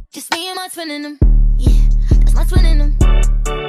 Just me and my twin in them. Yeah, that's my twin in them.